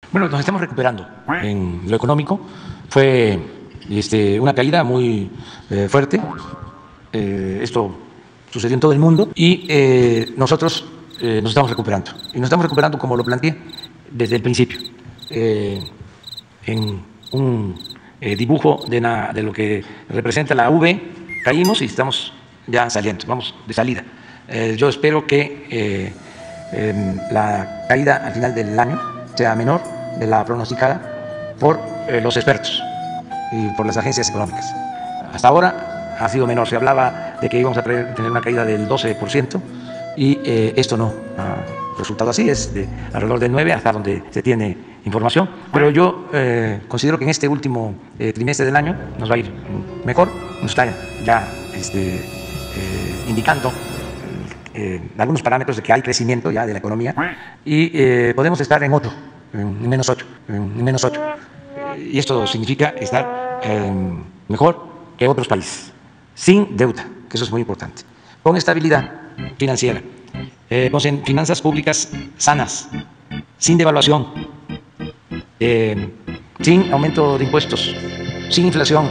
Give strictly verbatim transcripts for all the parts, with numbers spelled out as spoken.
Bueno, nos estamos recuperando en lo económico. Fue este, una caída muy eh, fuerte. Eh, esto sucedió en todo el mundo y eh, nosotros eh, nos estamos recuperando. Y nos estamos recuperando como lo planteé desde el principio. Eh, en un eh, dibujo de, la, de lo que representa la V, caímos y estamos ya saliendo, vamos de salida. Eh, yo espero que eh, eh, la caída al final del año sea menor de la pronosticada por eh, los expertos y por las agencias económicas. Hasta ahora ha sido menor. Se hablaba de que íbamos a tener una caída del doce por ciento y eh, esto no ha resultado así, es de alrededor del nueve por ciento hasta donde se tiene información. Pero yo eh, considero que en este último eh, trimestre del año nos va a ir mejor, nos está ya este, eh, indicando eh, algunos parámetros de que hay crecimiento ya de la economía y eh, podemos estar en ocho, en menos ocho, en menos ocho. Y esto significa estar eh, mejor que otros países, sin deuda, que eso es muy importante, con estabilidad financiera, eh, con finanzas públicas sanas, sin devaluación, eh, sin aumento de impuestos, sin inflación,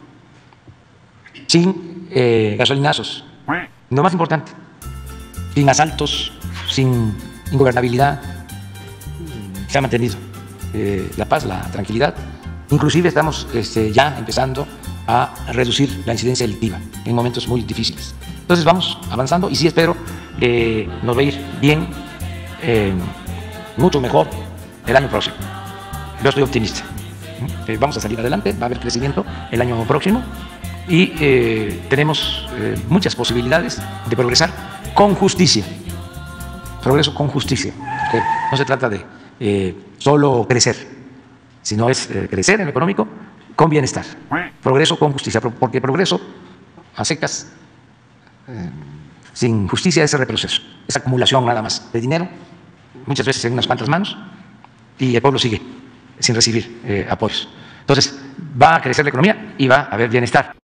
sin eh, gasolinazos, lo más importante, sin asaltos, sin ingobernabilidad. Se ha mantenido eh, la paz, la tranquilidad. Inclusive estamos este, ya empezando a reducir la incidencia delictiva en momentos muy difíciles. Entonces vamos avanzando y sí espero que nos va a ir bien, eh, mucho mejor el año próximo. Yo estoy optimista. Eh, vamos a salir adelante, va a haber crecimiento el año próximo y eh, tenemos eh, muchas posibilidades de progresar con justicia. Progreso con justicia. Que no se trata de eh, solo crecer, sino es eh, crecer en lo económico con bienestar. Progreso con justicia, porque progreso a secas, eh, sin justicia, es retroceso, es acumulación nada más de dinero, muchas veces en unas cuantas manos, y el pueblo sigue sin recibir eh, apoyos. Entonces, va a crecer la economía y va a haber bienestar.